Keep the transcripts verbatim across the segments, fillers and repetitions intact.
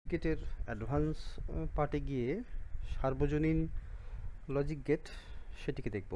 গেটের অ্যাডভান্স পার্টে গিয়ে সার্বজনীন লজিক গেট সেটিকে দেখব।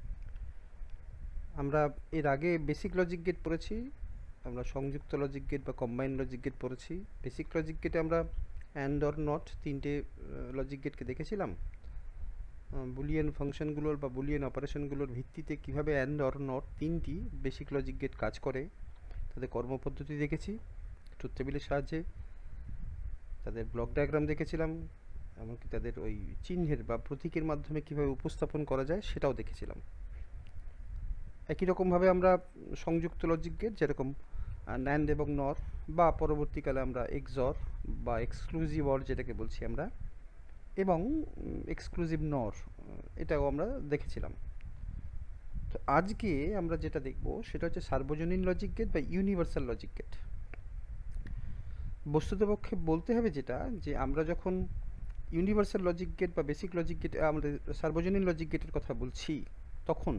আমরা এর আগে বেসিক লজিক গেট পড়েছি, আমরা সংযুক্ত লজিক গেট বা কম্বাইন লজিক গেট পড়েছি। বেসিক লজিক গেটে আমরা অ্যান্ড অর নট তিনটে লজিক গেটকে দেখেছিলাম। বুলিয়ান ফাংশনগুলোর বা বুলিয়ান অপারেশনগুলোর ভিত্তিতে কিভাবে অ্যান্ড অর নট তিনটি বেসিক লজিক গেট কাজ করে তাদের কর্মপদ্ধতি দেখেছি ট্রুথ টেবিলের সাহায্যে, তাদের ব্লক ডায়াগ্রাম দেখেছিলাম, এমনকি তাদের ওই চিহ্নের বা প্রতীকের মাধ্যমে কীভাবে উপস্থাপন করা যায় সেটাও দেখেছিলাম। একই রকমভাবে আমরা সংযুক্ত লজিক গেট যেরকম ন্যান্ড এবং নর বা পরবর্তীকালে আমরা এক্সর বা এক্সক্লুসিভ অর যেটাকে বলছি আমরা, এবং এক্সক্লুসিভ নর এটাও আমরা দেখেছিলাম। তো আজকে আমরা যেটা দেখব সেটা হচ্ছে সার্বজনীন লজিক গেট বা ইউনিভার্সাল লজিক গেট। বস্তুতপক্ষে বলতে হবে যেটা যে আমরা যখন ইউনিভার্সাল লজিক গেট বা বেসিক লজিক গেট আমরা সার্বজনীন লজিক গেটের কথা বলছি তখন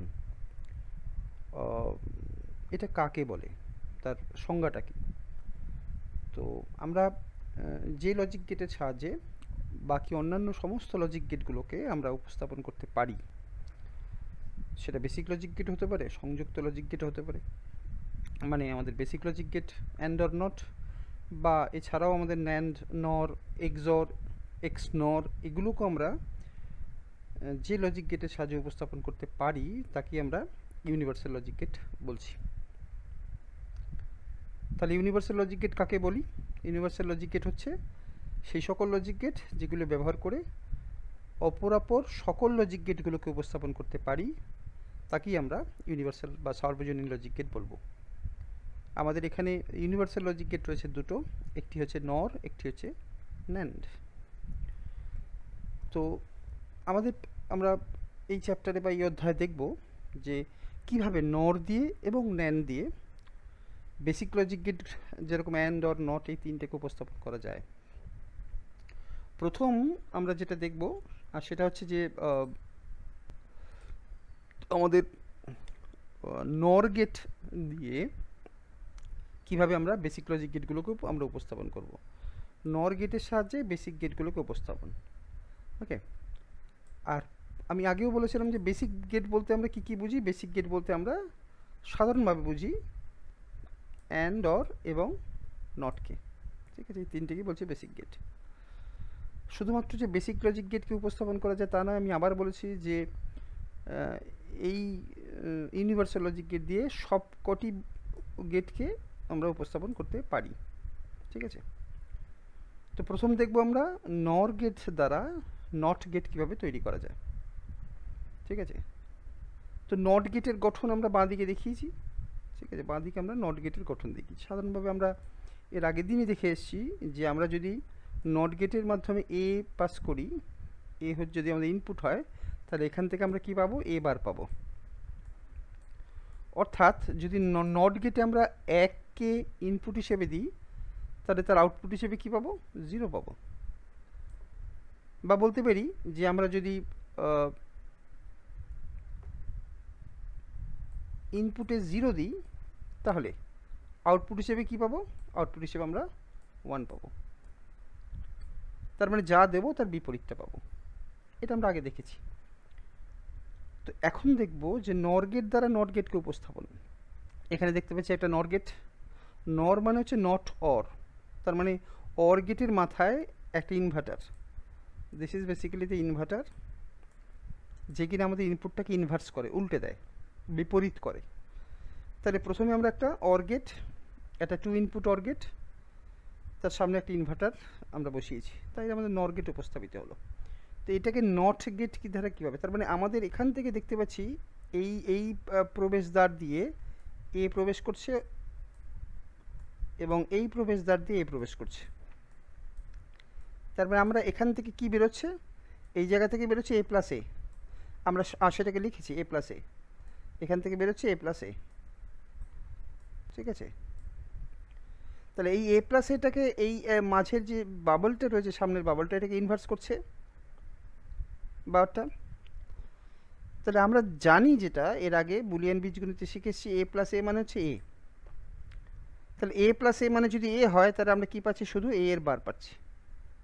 এটা কাকে বলে, তার সংজ্ঞাটা কী। তো আমরা যে লজিক গেটের সাহায্যে বাকি অন্যান্য সমস্ত লজিক গেটগুলোকে আমরা উপস্থাপন করতে পারি, সেটা বেসিক লজিক গেট হতে পারে, সংযুক্ত লজিক গেট হতে পারে, মানে আমাদের basic logic gate and or not, বা এছাড়াও আমাদের ন্যান্ড, নর, এক্সর, এক্স নর এগুলোকে আমরা যে লজিক গেটের সাহায্যে উপস্থাপন করতে পারি তাকে আমরা ইউনিভার্সাল লজিক গেট বলছি। তাহলে ইউনিভার্সাল লজিক গেট কাকে বলি? ইউনিভার্সাল লজিক গেট হচ্ছে সেই সকল লজিক গেট যেগুলো ব্যবহার করে অপরাপর সকল লজিক গেটগুলোকে উপস্থাপন করতে পারি তাকেই আমরা ইউনিভার্সাল বা সার্বজনীন লজিক গেট বলবো। আমাদের এখানে ইউনিভার্সাল লজিক গেট রয়েছে দুটো, একটি হচ্ছে নর, একটি হচ্ছে ন্যান্ড। তো আমাদের আমরা এই চ্যাপ্টারে বা এই অধ্যায়ে দেখব যে কিভাবে নর দিয়ে এবং ন্যান্ড দিয়ে বেসিক লজিক গেট যেরকম অ্যান্ড অর নট এই তিনটেকে উপস্থাপন করা যায়। প্রথম আমরা যেটা দেখব আর সেটা হচ্ছে যে আমাদের নর গেট দিয়ে কিভাবে আমরা বেসিক লজিক গেটগুলোকে আমরা উপস্থাপন করব। নর গেটের সাহায্যে বেসিক গেটগুলোকে উপস্থাপন, ওকে। আর আমি আগেও বলেছিলাম যে বেসিক গেট বলতে আমরা কি কি বুঝি। বেসিক গেট বলতে আমরা সাধারণভাবে বুঝি অ্যান্ড অর এবং নটকে, ঠিক আছে, এই তিনটেকে বলছে বেসিক গেট। শুধুমাত্র যে বেসিক লজিক গেটকে উপস্থাপন করা যায় তা নয়, আমি আবার বলেছি যে এই ইউনিভার্সাল লজিক গেট দিয়ে সব কটি গেটকে আমরা উপস্থাপন করতে পারি, ঠিক আছে। তো প্রথম দেখব আমরা নর গেট দ্বারা নট গেট কীভাবে তৈরি করা যায়, ঠিক আছে। তো নট গেটের গঠন আমরা বাঁ দিকে দেখিয়েছি, ঠিক আছে, বাঁ দিকে আমরা নট গেটের গঠন দেখি। সাধারণভাবে আমরা এর আগের দিনই দেখে এসেছি যে আমরা যদি নট গেটের মাধ্যমে এ পাস করি, এ হচ্ছে যদি আমাদের ইনপুট হয়, তাহলে এখান থেকে আমরা কি পাবো, এ বার পাবো। অর্থাৎ যদি নট গেটে আমরা এককে ইনপুট হিসেবে দিই তাহলে তার আউটপুট হিসেবে কি পাবো, জিরো পাবো। বা বলতে পারি যে আমরা যদি ইনপুটে জিরো দিই তাহলে আউটপুট হিসেবে কি পাবো, আউটপুট হিসেবে আমরা ওয়ান পাবো। তার মানে যা দেবো তার বিপরীতটা পাবো। এটা আমরা আগে দেখেছি। তো এখন দেখব যে নর গেট দ্বারা নট গেটকে উপস্থাপন। এখানে দেখতে পাচ্ছি একটা নর গেট। নর মানে হচ্ছে নট অর, তার মানে অর গেটের মাথায় একটা inverter. This is basically the inverter, যে কিনা আমাদের ইনপুটটাকে ইনভার্স করে, উল্টে দেয়, বিপরীত করে। তাহলে প্রথমে আমরা একটা অর গেট, একটা টু ইনপুট অর গেট, তার সামনে একটা ইনভার্টার আমরা বসিয়েছি, তাই আমাদের নর গেট উপস্থাপিত হলো। তো এটাকে নট গেট কি ধারা কীভাবে, তার মানে আমাদের এখান থেকে দেখতে পাচ্ছি এই এই প্রবেশদ্বার দিয়ে এ প্রবেশ করছে এবং এই প্রবেশদ্বার দিয়ে এ প্রবেশ করছে। তার মানে আমরা এখান থেকে কি বেরোচ্ছে, এই জায়গা থেকে বেরোচ্ছে এ প্লাস এ, আমরা সেটাকে লিখেছি এ প্লাস এ, এখান থেকে বেরোচ্ছে এ প্লাস এ, ঠিক আছে। তাহলে এই এ প্লাস এটাকে এই মাঝের যে বাবলটা রয়েছে, সামনের বাবলটা, এটাকে ইনভার্স করছে বারটা। তাহলে আমরা জানি যেটা এর আগে বুলিয়ান বীজগণিতে শিখেছি, এ প্লাস এ মানে হচ্ছে এ। তাহলে এ প্লাস এ মানে যদি এ হয় তাহলে আমরা কি পাচ্ছি, শুধু এ এর বার পাচ্ছি।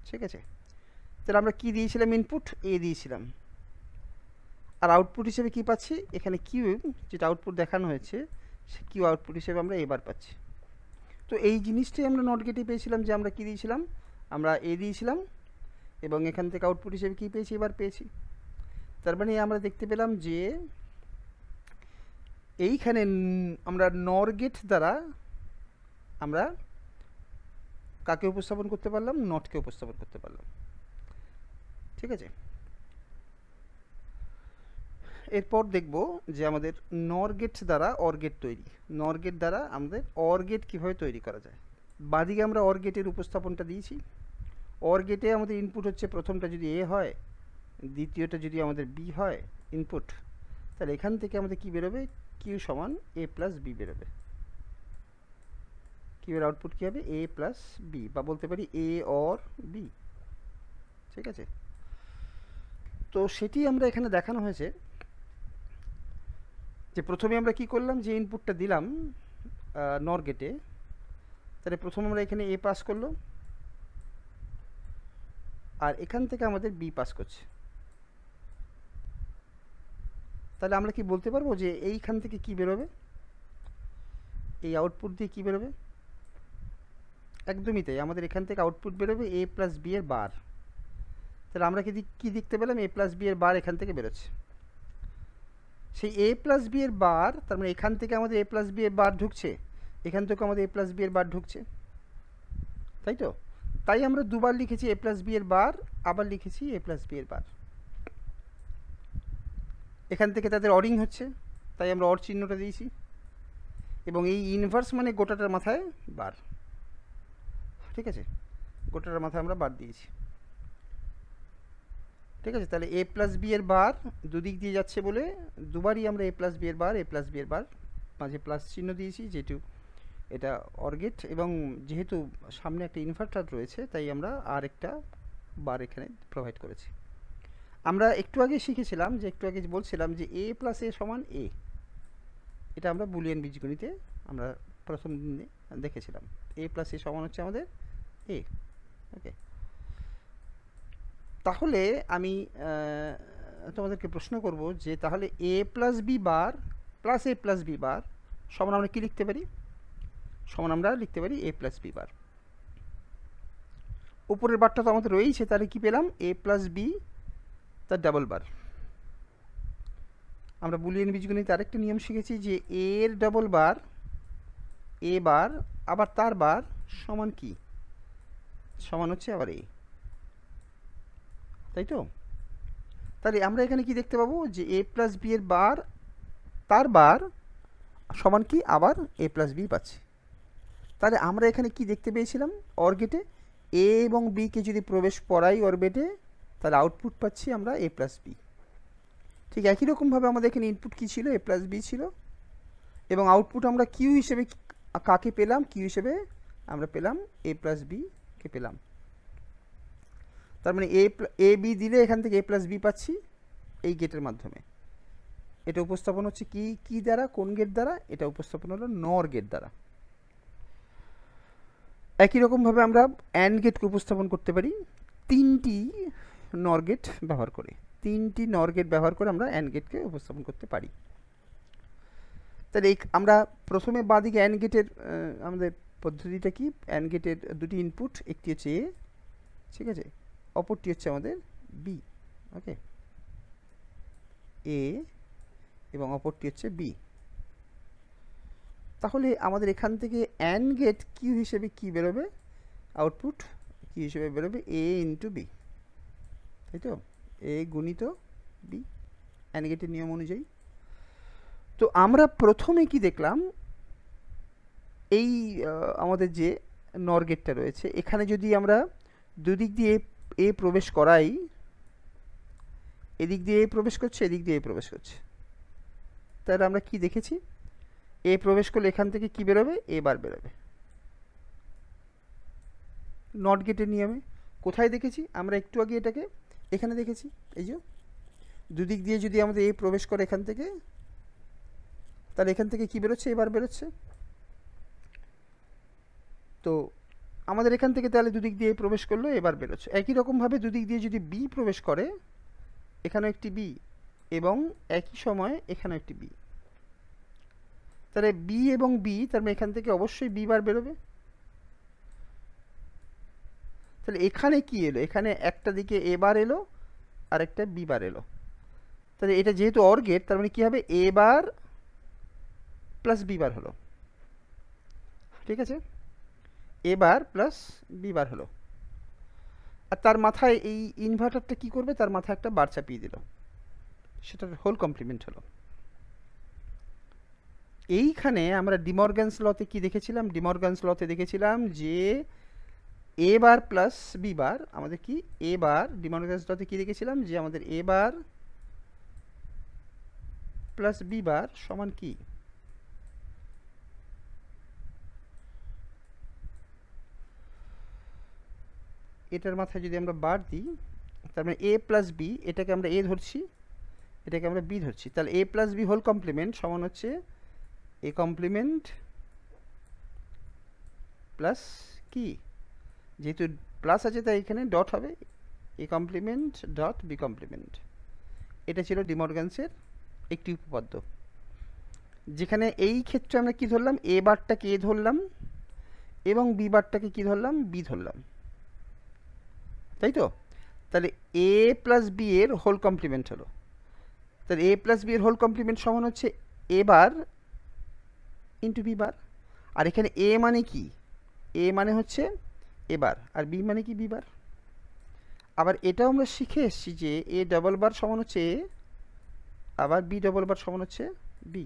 ঠিক আছে, তাহলে আমরা কি দিয়েছিলাম, ইনপুট এ দিয়েছিলাম, আর আউটপুট হিসেবে কি পাচ্ছি, এখানে কিউ যেটা আউটপুট দেখানো হয়েছে সে কিউ আউটপুট হিসেবে আমরা এবার পাচ্ছি। তো এই জিনিসটাই আমরা নট গেটে পেয়েছিলাম, যে আমরা কি দিয়েছিলাম, আমরা এ দিয়েছিলাম এবং এখান থেকে আউটপুট হিসেবে কি পেয়েছি, এবার পেয়েছি। তার মানে আমরা দেখতে পেলাম যে এইখানে আমরা নর গেট দ্বারা আমরা কাকে উপস্থাপন করতে পারলাম, নটকে উপস্থাপন করতে পারলাম। ঠিক আছে, এরপর দেখব যে আমাদের নর গেট দ্বারা অর গেট তৈরি, নর গেট দ্বারা আমাদের অর গেট কীভাবে তৈরি করা যায়। বাদিকে আমরা অর গেটের উপস্থাপনটা দিয়েছি। অর গেটে আমাদের ইনপুট হচ্ছে প্রথমটা যদি এ হয়, দ্বিতীয়টা যদি আমাদের বি হয় ইনপুট, তাহলে এখান থেকে আমাদের কি বেরোবে, কিউ সমান এ প্লাস বি বেরোবে। কিউ এর আউটপুট কী হবে, এ প্লাস বি, বা বলতে পারি এ অর বি। ঠিক আছে, তো সেটি আমরা এখানে দেখানো হয়েছে যে প্রথমে আমরা কি করলাম, যে ইনপুটটা দিলাম নর গেটে, তাহলে প্রথমে আমরা এখানে এ পাস করলো, আর এখান থেকে আমাদের বি পাস করছে। তাহলে আমরা কি বলতে পারবো যে এইখান থেকে কি বেরোবে, এই আউটপুট দিয়ে কি বেরোবে, একদমই তাই, আমাদের এখান থেকে আউটপুট বেরোবে এ প্লাস বি এর বার। তাহলে আমরা কি কি দেখতে পেলাম, এ প্লাস বি এর বার এখান থেকে বেরোচ্ছে। সেই এ প্লাস বি এর বার, তার মানে এখান থেকে আমাদের এ প্লাস বি এর বার ঢুকছে, এখান থেকে আমাদের এ প্লাস বি এর বার ঢুকছে, তাই তো। তাই আমরা দুবার লিখেছি এ প্লাস বি এর বার, আবার লিখেছি এ প্লাস বি এর বার। এখান থেকে তাদের অরিং হচ্ছে, তাই আমরা অর চিহ্নটা দিয়েছি, এবং এই ইনভার্স মানে গোটাটার মাথায় বার। ঠিক আছে, গোটাটার মাথায় আমরা বার দিয়েছি। ঠিক আছে, তাহলে এ প্লাস বি এর বার দুদিক দিয়ে যাচ্ছে বলে দুবারই আমরা এ প্লাস বি এর বার, এ প্লাস বি এর বার, মাঝে প্লাস চিহ্ন দিয়েছি, যেহেতু এটা অর গেট এবং যেহেতু সামনে একটা ইনভার্টার রয়েছে, তাই আমরা আর একটা বার এখানে প্রোভাইড করেছি। আমরা একটু আগে শিখেছিলাম, যে একটু আগে বলছিলাম যে এ প্লাস এ সমান এ, এটা আমরা বুলিয়ান বীজগণিতে আমরা প্রথম দিনে দেখেছিলাম। এ প্লাস এ সমান হচ্ছে আমাদের এ। ওকে, তাহলে আমি তোমাদেরকে প্রশ্ন করব যে তাহলে A plus B bar plus A plus B bar সমান আমরা কি লিখতে পারি, সমান আমরা লিখতে পারি এ প্লাস বি বার। উপরের বারটা তো আমাদের রয়েছে, তাহলে কি পেলাম, এ প্লাস বি তার ডাবল বার। আমরা বুলিয়ান বীজগণিতে আরেকটা নিয়ম শিখেছি যে এর ডাবল বার এ বার আবার তার বার সমান কি, সমান হচ্ছে আবার এ, তাই তো। তাহলে আমরা এখানে কি দেখতে পাবো, যে এ প্লাস বি এর বার তার বার সমান কি, আবার এ প্লাস বি পাচ্ছি। তাহলে আমরা এখানে কি দেখতে পেয়েছিলাম, অর গেটে এ এবং বিকে যদি প্রবেশ করাই অরবিটে, তাহলে আউটপুট পাচ্ছি আমরা এ প্লাস বি। ঠিক একই রকমভাবে আমাদের এখানে ইনপুট কী ছিল, এ প্লাস বি ছিল, এবং আউটপুট আমরা কিউ হিসেবে কাকে পেলাম, কিউ হিসেবে আমরা পেলাম এ প্লাস বিকে পেলাম। তার মানে এ এ বি দিলে এখান থেকে এ প্লাস বি পাচ্ছি এই গেটের মাধ্যমে। এটা উপস্থাপন হচ্ছে কি কি দ্বারা, কোন গেট দ্বারা, এটা উপস্থাপন হলো নর গেট দ্বারা। একই রকমভাবে আমরা অ্যান্ড গেটকে উপস্থাপন করতে পারি তিনটি নর গেট ব্যবহার করে, তিনটি নর গেট ব্যবহার করে আমরা অ্যান্ড গেটকে উপস্থাপন করতে পারি। তাহলে এই আমরা প্রথমে বাঁদিকে অ্যান্ড গেটের আমাদের পদ্ধতিটা কি, অ্যান্ড গেটের দুটি ইনপুট, একটি হচ্ছে এ, ঠিক আছে, অপরটি হচ্ছে আমাদের বি। ওকে, এ এবং অপরটি হচ্ছে বি। তাহলে আমাদের এখান থেকে অ্যান্ড গেট কিউ হিসেবে কি বেরোবে, আউটপুট কি হিসেবে বেরোবে, এ ইন্টু বি, তাই তো, এ গুণিত বি অ্যান্ড গেটের নিয়ম অনুযায়ী। তো আমরা প্রথমে কি দেখলাম, এই আমাদের যে নর গেটটা রয়েছে এখানে যদি আমরা দুদিক দিয়ে এ প্রবেশ করাই, এদিক দিয়ে এ প্রবেশ করছে, এদিক দিয়ে এ প্রবেশ করছে, তাহলে আমরা কি দেখেছি, এ প্রবেশ করলে এখান থেকে কি বেরোবে, এ বার বেরোবে। নট গেটের নিয়মে কোথায় দেখেছি আমরা, একটু আগে এটাকে এখানে দেখেছি, এই যে দুদিক দিয়ে যদি আমাদের এ প্রবেশ করে এখান থেকে, তাহলে এখান থেকে কি বেরোচ্ছে, এবার বেরোচ্ছে। তো আমাদের এখান থেকে তাহলে দুদিক দিয়ে প্রবেশ করলো, এবার বেরোচ্ছে। একই রকমভাবে দুদিক দিয়ে যদি বি প্রবেশ করে, এখানে একটি বি এবং একই সময় এখানে একটি বি, তাহলে বি এবং বি, তার মানে এখান থেকে অবশ্যই বি বার বেরোবে। তাহলে এখানে কি এলো, এখানে একটা দিকে এ বার এলো আর একটা বি বার এলো। তাহলে এটা যেহেতু অর গেট, তার মানে কি হবে, এ বার প্লাস বি বার হলো, ঠিক আছে, এ বার প্লাস বি বার হলো। আর তার মাথায় এই ইনভার্টারটা কি করবে, তার মাথায় একটা বার চাপিয়ে দিল, সেটার হোল কমপ্লিমেন্ট হলো। এইখানে আমরা ডিমর্গানস লতে কি দেখেছিলাম, ডিমর্গানস লতে দেখেছিলাম যে এ বার প্লাস বি বার আমাদের কি, এ বার ডিমর্গানস লতে কি দেখেছিলাম যে আমাদের এ বার প্লাস বি বার সমান কি, এটার মাথায় যদি আমরা বার দিই, তার মানে এ প্লাস বি, এটাকে আমরা এ ধরছি, এটাকে আমরা বি ধরছি, তাহলে A plus B whole complement সমান হচ্ছে এ কমপ্লিমেন্ট প্লাস কি, যেহেতু প্লাস আছে তাই এখানে ডট হবে, A complement dot B complement. এটা ছিল ডিমর্গানসের একটি উপপাদ্য, যেখানে এই ক্ষেত্রে আমরা কি ধরলাম, এ বারটাকে এ ধরলাম এবং বি বারটাকে কি ধরলাম, বি ধরলাম, তাই তো। তাহলে এ প্লাস বি এর হোল কমপ্লিমেন্ট হলো, তাহলে এ প্লাস বি এর হোল কমপ্লিমেন্ট সমান হচ্ছে এ বার ইন্টু বি বার। আর এখানে এ মানে কি, এ মানে হচ্ছে এ বার আর বি মানে কি, বি বার। আবার এটাও আমরা শিখে এসেছি যে এ ডবল বার সমান হচ্ছে এ, আবার বি ডবল বার সমান হচ্ছে বি।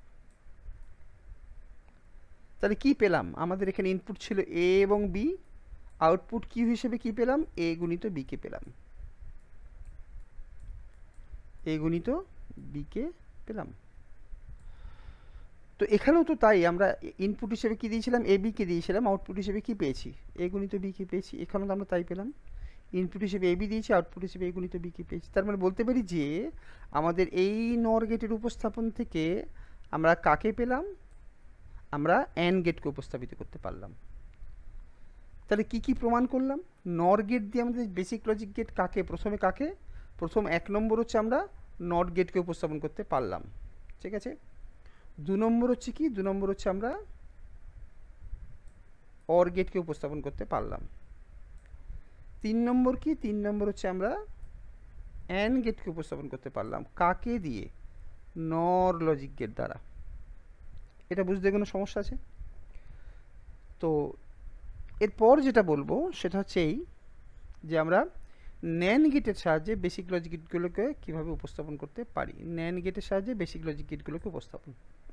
তাহলে কি পেলাম, আমাদের এখানে ইনপুট ছিল এ এবং বি, আউটপুট কিউ হিসেবে কি পেলাম, এ গুণিত বি কে পেলাম, এ গুণিত বি কে পেলাম। তো এখানেও তো তাই, আমরা ইনপুট হিসেবে কি দিয়েছিলাম, এ বি কে দিয়েছিলাম, আউটপুট হিসেবে কি পেয়েছি, এ গুণিত বি কে পেয়েছি। এখানেও তো আমরা তাই পেলাম, ইনপুট হিসেবে এ বি দিয়েছি, আউটপুট হিসেবে এ গুণিত বি কে পেয়েছি। তার মানে বলতে পারি যে আমাদের এই নর গেটের উপস্থাপন থেকে আমরা কাকে পেলাম, আমরা অ্যান্ড গেটকে উপস্থাপিত করতে পারলাম। তাহলে কি কি প্রমাণ করলাম, নর গেট দিয়ে আমাদের বেসিক লজিক গেট কাকে, প্রথমে কাকে, প্রথম এক নম্বর হচ্ছে আমরা নট গেটকে উপস্থাপন করতে পারলাম, ঠিক আছে। দু নম্বর হচ্ছে কি, দু নম্বর হচ্ছে আমরা অর গেটকে উপস্থাপন করতে পারলাম। তিন নম্বর কি, তিন নম্বর হচ্ছে আমরা অ্যান্ড গেটকে উপস্থাপন করতে পারলাম, কাকে দিয়ে, নর লজিক গেট দ্বারা। এটা বুঝতে কোনো সমস্যা আছে? তো এরপর যেটা বলবো সেটা হচ্ছে এই যে আমরা ন্যান্ড গেটের সাহায্যে বেসিক লজিক গেটগুলোকে কীভাবে উপস্থাপন করতে পারি, ন্যান্ড গেটের সাহায্যে বেসিক লজিক গেটগুলোকে উপস্থাপন।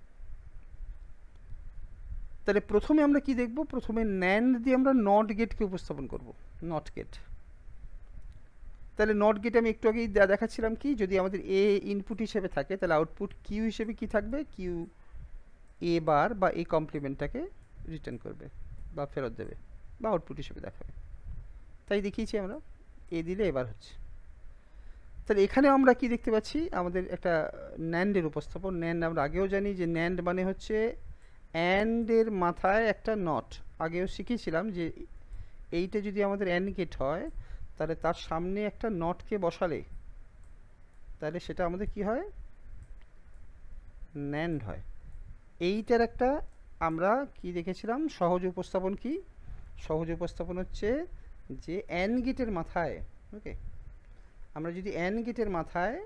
তাহলে প্রথমে আমরা কি দেখব, প্রথমে ন্যান্ড দিয়ে আমরা নট গেটকে উপস্থাপন করব, নট গেট। তাহলে নট গেট আমি একটু আগেই দেখাচ্ছিলাম কি, যদি আমাদের এ ইনপুট হিসেবে থাকে তাহলে আউটপুট কিউ হিসেবে কি থাকবে, কিউ এ বার বা এ কমপ্লিমেন্টটাকে রিটার্ন করবে বা ফেরত দেবে বা আউটপুট হিসেবে দেখাবে। তাই দেখিয়েছি আমরা, এ দিলে এবার হচ্ছে। তাহলে এখানে আমরা কি দেখতে পাচ্ছি, আমাদের একটা ন্যান্ডের উপস্থাপন। ন্যান্ড আমরা আগেও জানি যে ন্যান্ড মানে হচ্ছে অ্যান্ডের মাথায় একটা নট, আগেও শিখেছিলাম যে এইটা যদি আমাদের অ্যান্ড গেট হয় তাহলে তার সামনে একটা নটকে বসালে তাহলে সেটা আমাদের কি হয়, ন্যান্ড হয়। এইটার একটা আমরা কি দেখেছিলাম সহজ উপস্থাপন, কি সহজ উপস্থাপন হচ্ছে যে অ্যান্ড গেটের মাথায়, ওকে, আমরা যদি অ্যান্ড গেটের মাথায়,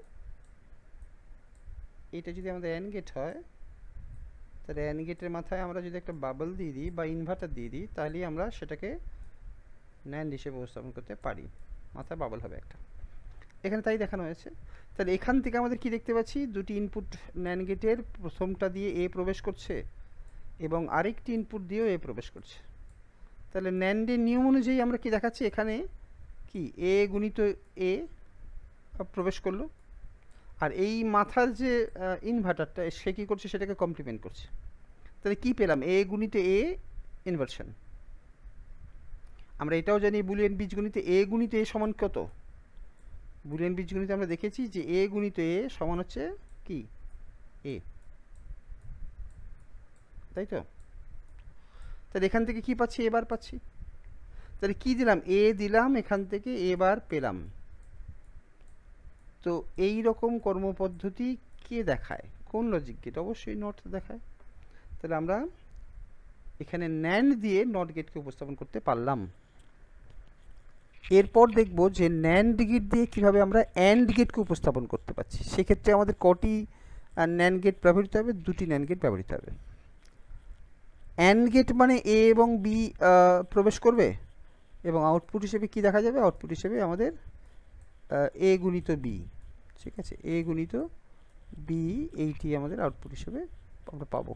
এটা যদি আমাদের অ্যান্ড গেট হয় তাহলে অ্যান্ড গেটের মাথায় আমরা যদি একটা বাবল দিয়ে দিই বা ইনভার্টার দিয়ে দিই তাহলেই আমরা সেটাকে ন্যান্ড হিসেবে উপস্থাপন করতে পারি, মাথায় বাবল হবে একটা। এখানে তাই দেখানো হয়েছে। তাহলে এখান থেকে আমাদের কি দেখতে পাচ্ছি, দুটি ইনপুট ন্যান্ড গেটের, প্রথমটা দিয়ে এ প্রবেশ করছে এবং আরেকটি ইনপুট দিয়েও এ প্রবেশ করছে। তাহলে ন্যান্ডের নিয়ম অনুযায়ী আমরা কি দেখাচ্ছি, এখানে কি এ গুণিত এ প্রবেশ করলো, আর এই মাথার যে ইনভার্টারটা সে কী করছে, সেটাকে কমপ্লিমেন্ট করছে। তাহলে কি পেলাম, এ গুণিত এ ইনভার্সন। আমরা এটাও জানি বুলিয়ান বীজগণিতে এ গুণিত এ সমান কত, বুলিয়ান বীজগণিতে আমরা দেখেছি যে এ গুণিত এ সমান হচ্ছে কি, এ, তাই তো। তাহলে এখান থেকে কি পাচ্ছি, এবার পাচ্ছি, তাহলে কি দিলাম, এ দিলাম, এখান থেকে এ বার পেলাম। তো এই রকম কর্মপদ্ধতি কে দেখায়, কোন লজিক গেট? অবশ্যই নট দেখায়। তাহলে আমরা এখানে ন্যান্ড দিয়ে নট গেটকে উপস্থাপন করতে পারলাম। এরপর দেখব যে ন্যান্ড গেট দিয়ে কিভাবে আমরা অ্যান্ড গেটকে উপস্থাপন করতে পারছি। সেক্ষেত্রে আমাদের কটি ন্যান্ড গেট ব্যবহৃত হবে? দুটি ন্যান্ড গেট ব্যবহৃত হবে। অ্যান্ড গেট মানে এ এবং বি প্রবেশ করবে এবং আউটপুট হিসেবে কি দেখা যাবে? আউটপুট হিসেবে আমাদের এ গুণিত বি, ঠিক আছে, এ গুণিত বি, এইটি আমাদের আউটপুট হিসেবে আমরা পাবো।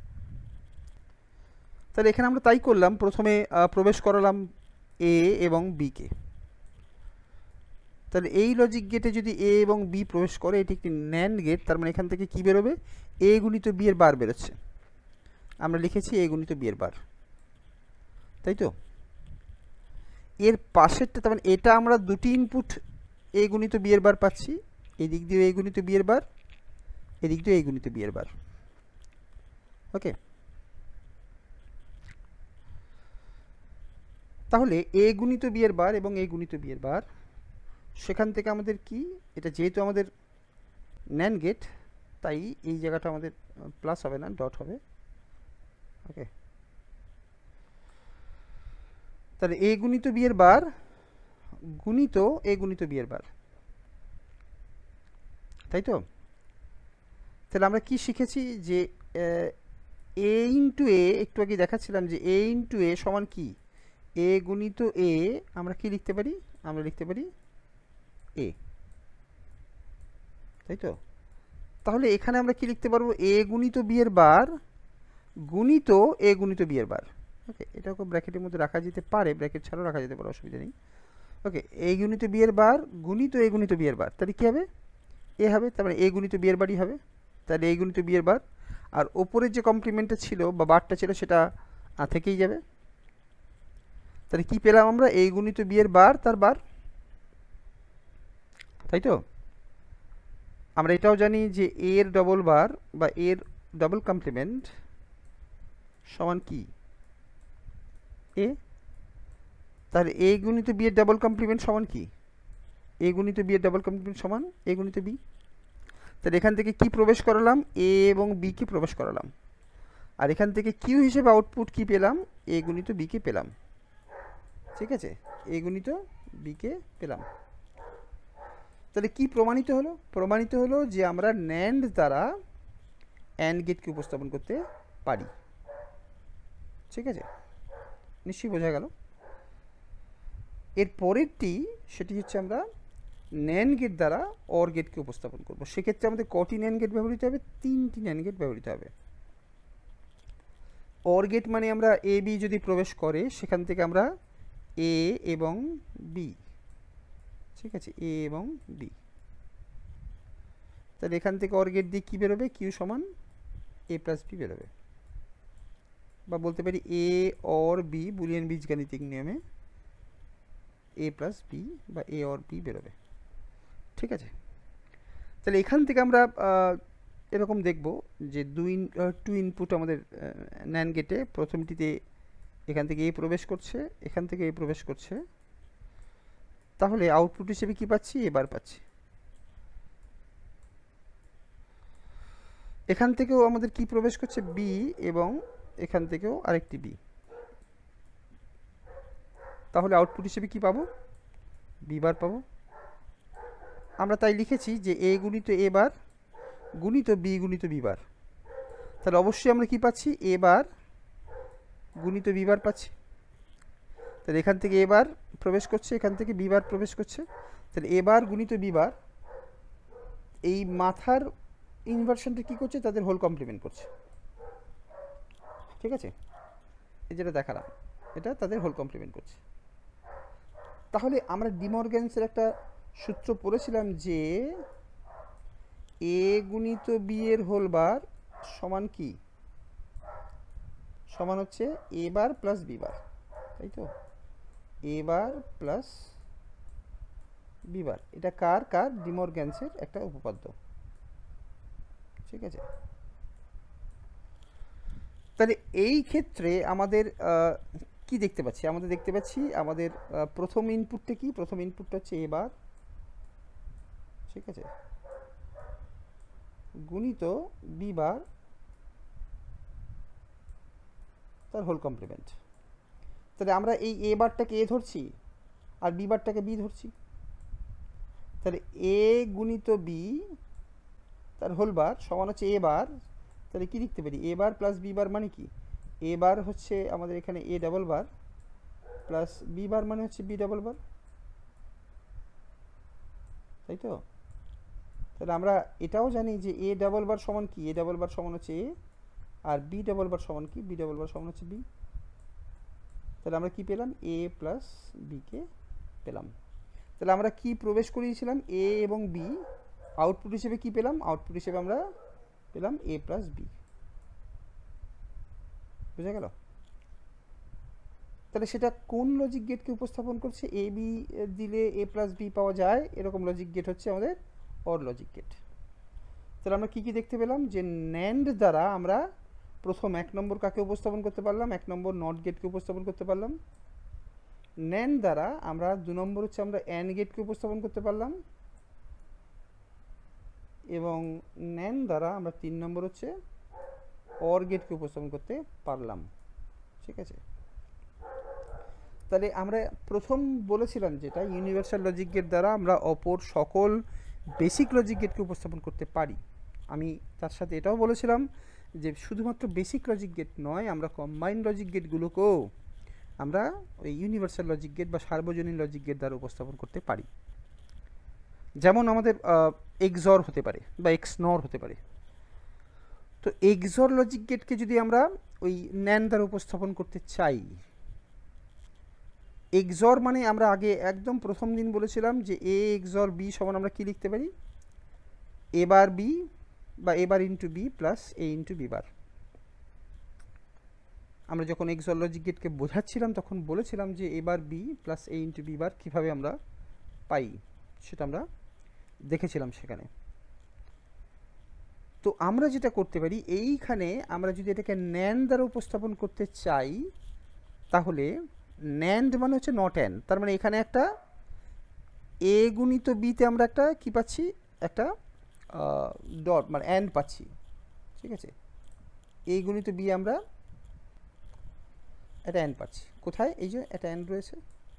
তাহলে এখানে আমরা তাই করলাম, প্রথমে প্রবেশ করালাম এ এবং বিকে। তাহলে এই লজিক গেটে যদি এ এবং বি প্রবেশ করে, এটি একটি ন্যান্ড গেট, তার মানে এখান থেকে কি বেরোবে? এ গুণিত বি এর বার বেরোচ্ছে, আমরা লিখেছি এ গুণিত বি এর বার, তাই তো? এর পাশেরটা, তার মানে এটা আমরা দুটি ইনপুট এ গুণিত বি এর বার পাচ্ছি, এদিক দিয়ে এ গুণিত বি এর বার, এদিক দিয়ে এ গুণিত বি এর বার। ওকে, তাহলে এ গুণিত বি এর বার এবং এ গুণিত বি এর বার, সেখান থেকে আমাদের কি, এটা যেহেতু আমাদের ন্যান্ড গেট তাই এই জায়গাটা আমাদের প্লাস হবে না, ডট হবে। ওকে, তাহলে এ গুণিত বি এর বার গুণিত এ গুণিত বি এর বার, তাই তো? তাহলে আমরা কি শিখেছি যে এ ইন্টু এ, একটু আগে দেখাচ্ছিলাম যে এ ইন্টু এ সমান কি, এ গুণিত এ, আমরা কি লিখতে পারি? আমরা লিখতে পারি এ, তাই তো? তাহলে এখানে আমরা কি লিখতে পারবো? এ গুণিত বি এর বার গুণিত এ গুণিত বি এর বার। ওকে, এটাকে ব্র্যাকেটের মধ্যে রাখা যেতে পারে, ব্র্যাকেট ছাড়াও রাখা যেতে পারে, অসুবিধা নেই। ওকে, এ গুণিত বি এর বার গুণিত এ গুণিত বি এর বার, তাহলে কী হবে? এ হবে, তার মানে এ গুণিত বি এর বারই হবে, তাহলে এ গুণিত বি এর বার, আর ওপরের যে কমপ্লিমেন্টটা ছিল বা বারটা ছিল সেটা থেকেই যাবে। তাহলে কি পেলাম আমরা? এ গুণিত বি এর বার তার বার, তাই তো? আমরা এটাও জানি যে এর ডবল বার বা এর ডবল কমপ্লিমেন্ট সমান কি? এ। তাহলে এ গুণিত বি এর ডাবল কমপ্লিমেন্ট সমান কি? এ গুণিত বি এর ডাবল কমপ্লিমেন্ট সমান এ গুণিত বি। তাহলে এখান থেকে কি প্রবেশ করালাম? এ এবং বি কে প্রবেশ করালাম, আর এখান থেকে কিউ হিসেবে আউটপুট কি পেলাম? এ গুণিত বি কে পেলাম, ঠিক আছে, এ গুণিত বি কে পেলাম। তাহলে কি প্রমাণিত হলো? প্রমাণিত হলো যে আমরা ন্যান্ড দ্বারা অ্যান্ড গেটকে উপস্থাপন করতে পারি, ঠিক আছে, নিশ্চয়ই বোঝা গেল। এর পরেরটি সেটি হচ্ছে আমরা ন্যান্ড গেট দ্বারা অর গেটকে উপস্থাপন করব। সেক্ষেত্রে আমাদের কটি ন্যান্ড গেট ব্যবহৃত হবে? তিনটি ন্যান্ড গেট ব্যবহৃত হবে। অর গেট মানে আমরা এ বি যদি প্রবেশ করে, সেখান থেকে আমরা এ এবং বি, ঠিক আছে, এ এবং বি, তাহলে এখান থেকে অর গেট দিয়ে কী বেরোবে? কিউ সমান এ প্লাস বি বেরোবে, বা বলতে পারি এ অর বি বুলিয়ান বীজগাণিতিক নিয়মে এ প্লাস বি বা এ অর বি বেরোবে, ঠিক আছে। তাহলে এখান থেকে আমরা এরকম দেখব যে দুই টু ইনপুট আমাদের ন্যান্ড গেটে, প্রথমটিতে এখান থেকে এ প্রবেশ করছে, এখান থেকে এ প্রবেশ করছে, তাহলে আউটপুট হিসেবে কি পাচ্ছি? এবার পাচ্ছি। এখান থেকেও আমাদের কি প্রবেশ করছে? বি, এবং এখান থেকেও আরেকটি বি, তাহলে আউটপুট হিসেবে কি পাবো? বি বার পাবো। আমরা তাই লিখেছি যে এ গুণিত এ বার গুণিত বি গুণিত বি বার, তাহলে অবশ্যই আমরা কি পাচ্ছি? এ বার গুণিত বি বার পাচ্ছি। তাহলে এখান থেকে এ বার প্রবেশ করছে, এখান থেকে বি বার প্রবেশ করছে, তাহলে এ বার গুণিত বি বার, এই মাথার ইনভার্সনটা কি করছে? তাদের হোল কমপ্লিমেন্ট করছে, ঠিক আছে, এই যেটা দেখালাম এটা তাদের হোল কমপ্লিমেন্ট করছে। তাহলে আমরা ডিমর্গ্যান্সের একটা সূত্র পড়েছিলাম যে এ গুণিত বি এর হোল বার সমান কি? সমান হচ্ছে এ বার প্লাস বি বার, তাই তো, এ বার প্লাস বি বার। এটা কার কার ডিমর্গ্যান্সের একটা উপপাদ্য, ঠিক আছে। তাহলে এই ক্ষেত্রে আমাদের কি দেখতে পাচ্ছি? আমাদের দেখতে পাচ্ছি আমাদের প্রথম ইনপুটটা কি? প্রথম ইনপুটটা হচ্ছে এ বার, ঠিক আছে, গুণিত বি বার তার হোল কমপ্লিমেন্ট। তাহলে আমরা এই এ বারটাকে এ ধরছি আর বি বারটাকে বি ধরছি। তাহলে এ গুণিত বি তার হোল বার সমান হচ্ছে এ বার। তাহলে কি লিখতে পারি? এ বার প্লাস বি বার মানে কি? এ বার হচ্ছে আমাদের এখানে A double bar plus B bar মানে হচ্ছে বি ডাবল বার, তাই তো? তাহলে আমরা এটাও জানি যে এ ডাবল বার সমান কি? এ ডাবল বার সমান হচ্ছে এ, আর বি ডাবল বার সমান কি? বি ডাবল বার সমান হচ্ছে বি। তাহলে আমরা কি পেলাম? এ প্লাস বিকে পেলাম। তাহলে আমরা কি প্রবেশ করিয়েছিলাম? এ এবং বি। আউটপুট হিসেবে কি পেলাম? আউটপুট হিসেবে আমরা পেলাম এ প্লাস বি। বুঝা গেল? তাহলে সেটা কোন লজিক গেটকে উপস্থাপন করছে? এ বি দিলে এ প্লাস বি পাওয়া যায় এরকম লজিক গেট হচ্ছে আমাদের অর লজিক গেট। তাহলে আমরা কি কি দেখতে পেলাম? যে ন্যান্ড দ্বারা আমরা প্রথম এক নম্বর কাকে উপস্থাপন করতে পারলাম? এক নম্বর নট গেটকে উপস্থাপন করতে পারলাম। ন্যান্ড দ্বারা আমরা দু নম্বর হচ্ছে আমরা অ্যান্ড গেটকে উপস্থাপন করতে পারলাম, এবং ন্যান্ড দ্বারা আমরা তিন নম্বর হচ্ছে অর গেটকে উপস্থাপন করতে পারলাম, ঠিক আছে? তাহলে আমরা প্রথম বলেছিলাম যেটা ইউনিভার্সাল লজিক গেট দ্বারা আমরা অপর সকল বেসিক লজিক গেটকে উপস্থাপন করতে পারি। আমি তার সাথে এটাও বলেছিলাম যে শুধুমাত্র বেসিক লজিক গেট নয়, আমরা কম্বাইন্ড লজিক গেটগুলোকেও আমরা ওই ইউনিভার্সাল লজিক গেট বা সার্বজনীন লজিক গেট দ্বারা উপস্থাপন করতে পারি। যেমন আমাদের এক্সর হতে পারে বা এক্সনর হতে পারে। তো এক্সর লজিক গেটকে যদি আমরা ওই ন্যান্ড দ্বারা উপস্থাপন করতে চাই, এক্সর মানে আমরা আগে একদম প্রথম দিন বলেছিলাম যে এ এক্সর বি সমান আমরা কি লিখতে পারি? এ বার বি বা A bar into B plus A into B bar. আমরা যখন এক্সর লজিক গেটকে বোঝাচ্ছিলাম তখন বলেছিলাম যে A bar B plus A into B bar কীভাবে আমরা পাই সেটা আমরা দেখেছিলাম সেখানে। তো আমরা যেটা করতে পারি, এইখানে আমরা যদি এটাকে ন্যান্ড দ্বারা উপস্থাপন করতে চাই, তাহলে ন্যান্ড মানে হচ্ছে নট অ্যান্ড। তার মানে এখানে একটা এ গুণিত বিতে আমরা একটা কি পাচ্ছি? একটা ডট মানে অ্যান্ড পাচ্ছি, ঠিক আছে? এ গুণিত বি আমরা একটা অ্যান্ড পাচ্ছি। কোথায়? এই যে একটা অ্যান্ড রয়েছে,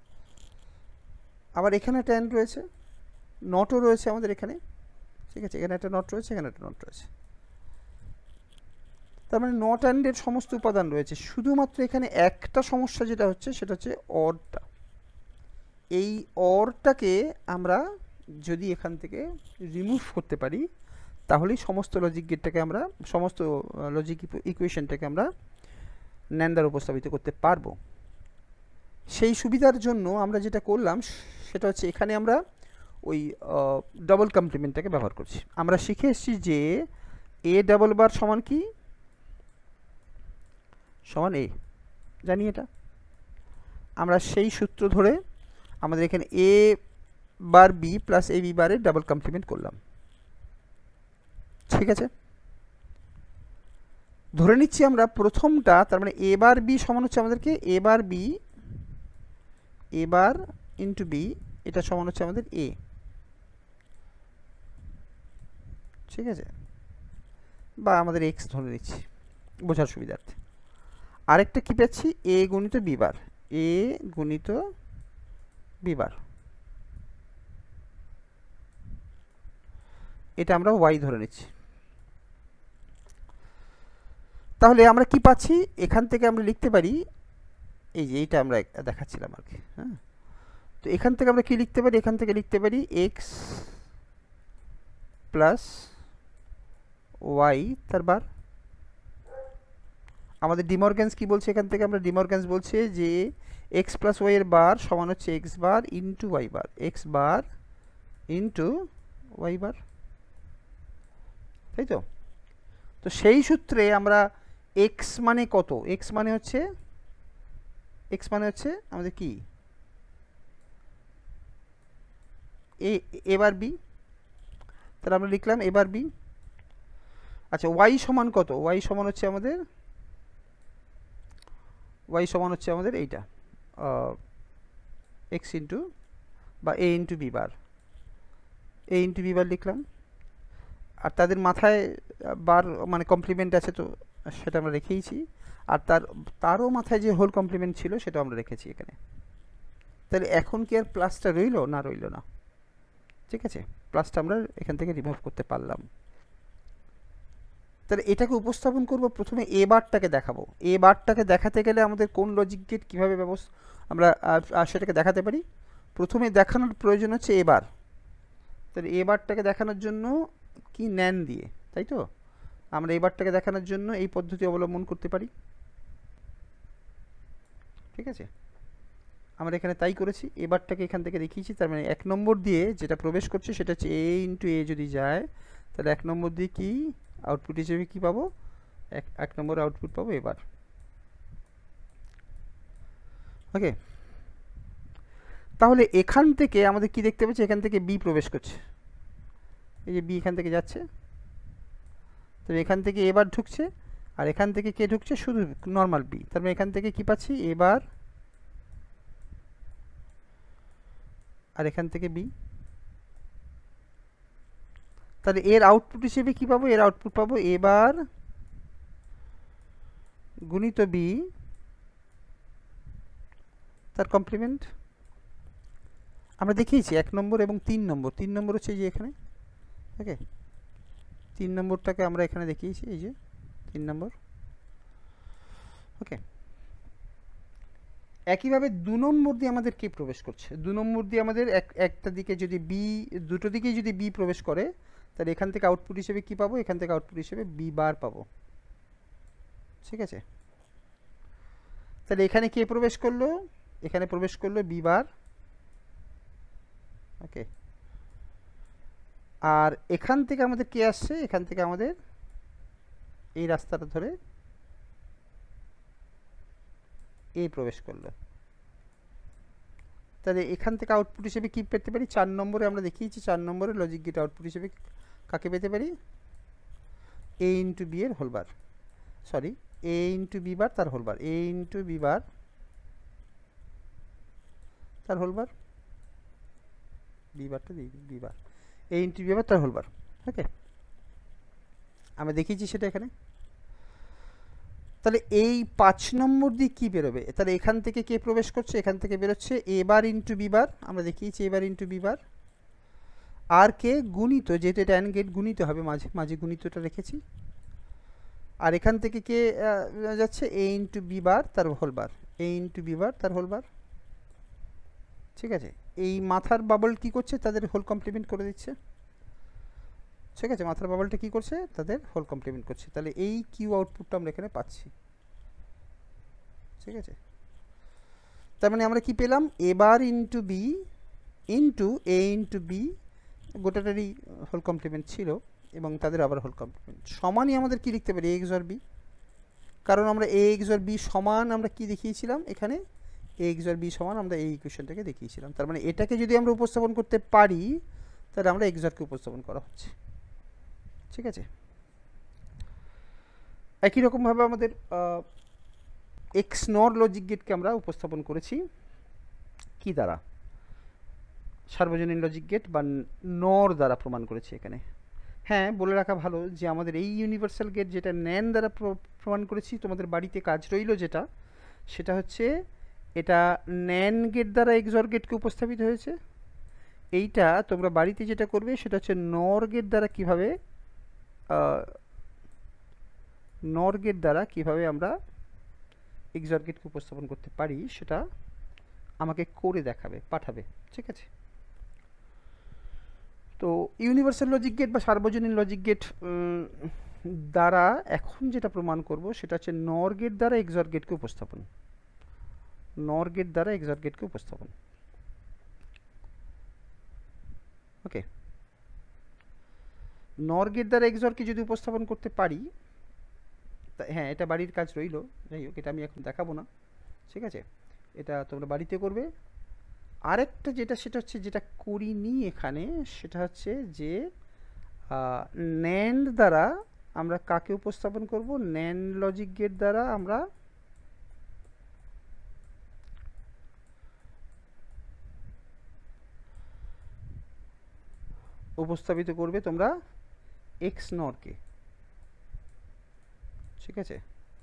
আবার এখানে একটা অ্যান্ড রয়েছে, নটও রয়েছে আমাদের এখানে, ঠিক আছে? এখানে একটা নট রয়েছে, এখানে একটা নট রয়েছে। তার মানে নট অ্যান্ডের সমস্ত উপাদান রয়েছে। শুধুমাত্র এখানে একটা সমস্যা যেটা হচ্ছে সেটা হচ্ছে অরটা। এই অরটাকে আমরা যদি এখান থেকে রিমুভ করতে পারি তাহলেই সমস্ত লজিক গেটটাকে আমরা সমস্ত লজিক ইকুয়েশনটাকে আমরা ন্যান্ড দ্বারা উপস্থাপিত করতে পারবো। সেই সুবিধার জন্য আমরা যেটা করলাম সেটা হচ্ছে এখানে আমরা ওই ডবল কমপ্লিমেন্টটাকে ব্যবহার করছি। আমরা শিখে এসেছি যে এ ডাবল বার সমান কি? সমান এ, জানি এটা। আমরা সেই সূত্র ধরে আমাদের এখানে A bar B plus A B বারের ডাবল কমপ্লিমেন্ট করলাম, ঠিক আছে? ধরে নিচ্ছি আমরা প্রথমটা, তার মানে এ বার বি সমান হচ্ছে আমাদেরকে A bar B A bar into B, এটা সমান হচ্ছে আমাদের এ, ঠিক আছে? বা আমাদের এক্স ধরে নিচ্ছি বোঝার সুবিধার্থে। আরেকটা কি পাচ্ছি? এ গুণিত বি বার, এ গুণিত বি বার, এটা আমরা ওয়াই ধরে নিচ্ছি। তাহলে আমরা কি পাচ্ছি? এখান থেকে আমরা লিখতে পারি, এই যে এইটা আমরা দেখাচ্ছিলাম আর কি, হ্যাঁ? তো এখান থেকে আমরা কি লিখতে পারি? এখান থেকে লিখতে পারি এক্স প্লাস ওয়াই তার বার। আমাদের ডিমর্গ্যান্স কি বলছে? এখান থেকে আমরা ডিমর্গ্যান্স বলছে যে এক্স প্লাস ওয়াই এর বার সমান হচ্ছে X bar into Y bar, X bar into Y bar, তাই তো? তো সেই সূত্রে আমরা এক্স মানে কত? এক্স মানে হচ্ছে এক্স মানে হচ্ছে আমাদের কি? এ এবার বি, তাহলে আমরা লিখলাম এবার বি। আচ্ছা, ওয়াই সমান কত? ওয়াই সমান হচ্ছে আমাদের ওয়াই সমান হচ্ছে আমাদের এইটা এক্স ইন্টু বা A into B bar, A into B bar লিখলাম। আর তাদের মাথায় বার মানে কমপ্লিমেন্ট আছে, তো সেটা আমরা রেখেইছি। আর তার তারও মাথায় যে হোল কমপ্লিমেন্ট ছিল সেটা আমরা রেখেছি এখানে। তাহলে এখন কি আর প্লাসটা রইল না? রইল না। ঠিক আছে, প্লাসটা আমরা এখান থেকে রিমুভ করতে পারলাম। তাহলে এটাকে উপস্থাপন করব, প্রথমে এ বারটাকে দেখাবো। এ বারটাকে দেখাতে গেলে আমাদের কোন লজিক গেট কীভাবে ব্যবস্থা আমরা সেটাকে দেখাতে পারি? প্রথমে দেখানোর প্রয়োজন হচ্ছে এ বার। তাহলে এ বারটাকে দেখানোর জন্য কি ন্যান দিয়ে, তাই তো? আমরা এ বারটাকে দেখানোর জন্য এই পদ্ধতি অবলম্বন করতে পারি। ঠিক আছে, আমরা এখানে তাই করেছি। এবারটাকে এখান থেকে দেখিয়েছি। তার মানে এক নম্বর দিয়ে যেটা প্রবেশ করছে সেটা হচ্ছে এ ইন্টু এ যদি যায়, তাহলে এক নম্বর দিয়ে কি আউটপুট হিসেবে কি পাবো? এক এক নম্বর আউটপুট পাবো এবার। ওকে, তাহলে এখান থেকে আমাদের কি দেখতে পাচ্ছি? এখান থেকে বি প্রবেশ করছে, এই যে বি এখান থেকে যাচ্ছে। তবে এখান থেকে এবার ঢুকছে, আর এখান থেকে কে ঢুকছে? শুধু নর্মাল বি। তার মানে এখান থেকে কি পাচ্ছি? এবার, আর এখান থেকে বি। তাহলে এর আউটপুট হিসেবে কি পাবো? এর আউটপুট পাবো এবার গুণিত বি তার কমপ্লিমেন্ট। আমরা দেখিয়েছি এক নম্বর এবং তিন নম্বর। তিন নম্বর হচ্ছে এই যে এখানে। ওকে, তিন নম্বরটাকে আমরা এখানে দেখিয়েছি, এই যে তিন নম্বর। ওকে, একইভাবে দু নম্বর দিয়ে আমাদের কি প্রবেশ করছে? দু নম্বর দিয়ে আমাদের এক একটা দিকে যদি বি, দুটো দিকেই যদি বি প্রবেশ করে, তাহলে এখান থেকে আউটপুট হিসেবে কি পাবো? এখান থেকে আউটপুট হিসেবে বি বার পাবো। ঠিক আছে, তাহলে এখানে কে প্রবেশ করলো? এখানে প্রবেশ করলো বি বার। ওকে, আর এখান থেকে আমাদের কে আসছে? এখান থেকে আমাদের এই রাস্তাটা ধরে এ প্রবেশ করলো। তাহলে এখান থেকে আউটপুট হিসেবে কি পেতে পারি? চার নম্বরে আমরা দেখিয়েছি, চার নম্বরে লজিক গেট আউটপুট হিসেবে কাকে পেতে পারি? এ ইন্টু বি এর whole bar, sorry A into B bar তার whole bar, A into B bar তার হোলবার, বি বারটা দিই, B bar A into B bar তার হোলবার। ওকে, আমরা দেখিয়েছি সেটা এখানে। তাহলে এই পাঁচ নম্বর দিয়ে কী বেরোবে? তাহলে এখান থেকে কে প্রবেশ করছে? এখান থেকে বেরোচ্ছে এ বার ইন্টু বি বার। আমরা দেখিয়েছি এ বার ইন্টু বি বার। আর কে গুণিত, যেহেতু এটা অ্যান্ড গেট গুণিত হবে, মাঝে মাঝে গুণিতটা রেখেছি। আর এখান থেকে কে যাচ্ছে? এ ইন্টু বি বার তার whole bar, A into B bar তার হোলবার। ঠিক আছে, এই মাথার বাবল কি করছে? তাদের হোল কমপ্লিমেন্ট করে দিচ্ছে। ঠিক আছে, মাথার বাবলটা কি করছে? তাদের হোল কমপ্লিমেন্ট করছে। তাহলে এই কিউ আউটপুটটা আমরা এখানে পাচ্ছি। ঠিক আছে, তার মানে আমরা কি পেলাম? A bar into B into A into B, গোটাটারই হোল কমপ্লিমেন্ট ছিল এবং তাদের আবার হোল কমপ্লিমেন্ট। সমানই আমাদের কি লিখতে পারি? এ এক্স অর বি, কারণ আমরা এ এক্স অর বি সমান আমরা কি দেখিয়েছিলাম এখানে? এ এক্স অর বি সমান আমরা এই ইকুয়েশনটাকে দেখিয়েছিলাম। তার মানে এটাকে যদি আমরা উপস্থাপন করতে পারি, তাহলে আমরা এক্স অরকে উপস্থাপন করা হচ্ছে। ঠিক আছে, একই রকমভাবে আমাদের এক্স নর লজিক গেটকে আমরা উপস্থাপন করেছি কি দ্বারা? সার্বজনীন লজিক গেট বা নর দ্বারা প্রমাণ করেছি এখানে। হ্যাঁ, বলে রাখা ভালো যে আমাদের এই ইউনিভার্সাল গেট যেটা ন্যান দ্বারা প্রমাণ করেছি, তোমাদের বাড়িতে কাজ রইল যেটা, সেটা হচ্ছে এটা ন্যান গেট দ্বারা এক্সঅর গেটকে উপস্থাপিত হয়েছে। এইটা তোমরা বাড়িতে যেটা করবে সেটা হচ্ছে নর গেট দ্বারা কিভাবে নর গেট দ্বারা কিভাবে আমরা এক্সঅর গেটকে উপস্থাপন করতে পারি সেটা আমাকে করে দেখাবে, পাঠাবে। ঠিক আছে, তো ইউনিভার্সাল লজিক গেট বা সার্বজনীন লজিক গেট দ্বারা এখন যেটা প্রমাণ করব সেটা হচ্ছে নর গেট দ্বারা এক্সঅর গেটকে উপস্থাপন, নর গেট দ্বারা এক্সঅর গেটকে উপস্থাপন। ওকে, নর গেট দ্বারা এক্সঅরকে যদি উপস্থাপন করতে পারি, হ্যাঁ এটা বাড়ির কাজ রইল, যাই হোক এটা আমি এখন দেখাবো না। ঠিক আছে, এটা তোমরা বাড়িতে করবে। আরেকটা যেটা সেটা হচ্ছে যেটা করিনি এখানে, সেটা হচ্ছে যে ন্যান্ড দ্বারা আমরা কাকে উপস্থাপন করব? ন্যান্ড লজিক গেট দ্বারা আমরা উপস্থাপিত করবে তোমরা এক্স নরকে। ঠিক আছে,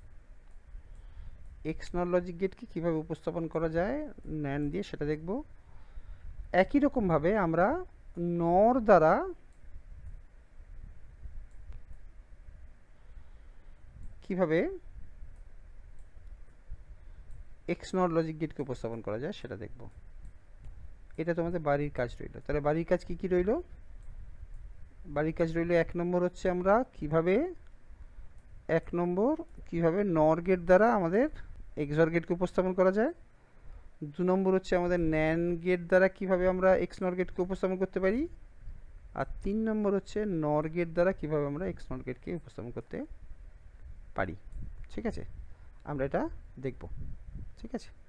এক্স নর লজিক গেটকে কীভাবে উপস্থাপন করা যায় ন্যান্ড দিয়ে সেটা দেখব। একই রকমভাবে আমরা নর দ্বারা কিভাবে এক্স নর লজিক গেটকে উপস্থাপন করা যায় সেটা দেখব। এটা তোমাদের বাড়ির কাজ রইল। তাহলে বাড়ির কাজ কি কি রইল? বাড়ির কাজ রইল এক নম্বর হচ্ছে আমরা কিভাবে এক নম্বর কিভাবে নর গেট দ্বারা আমাদের এক্সর গেটকে উপস্থাপন করা যায়। দু নম্বর হচ্ছে আমাদের ন্যান্ড গেট দ্বারা কিভাবে আমরা এক্স নর গেটকে উপস্থাপন করতে পারি। আর তিন নম্বর হচ্ছে নর গেট দ্বারা কিভাবে আমরা এক্স নর গেটকে উপস্থাপন করতে পারি। ঠিক আছে, আমরা এটা দেখব। ঠিক আছে।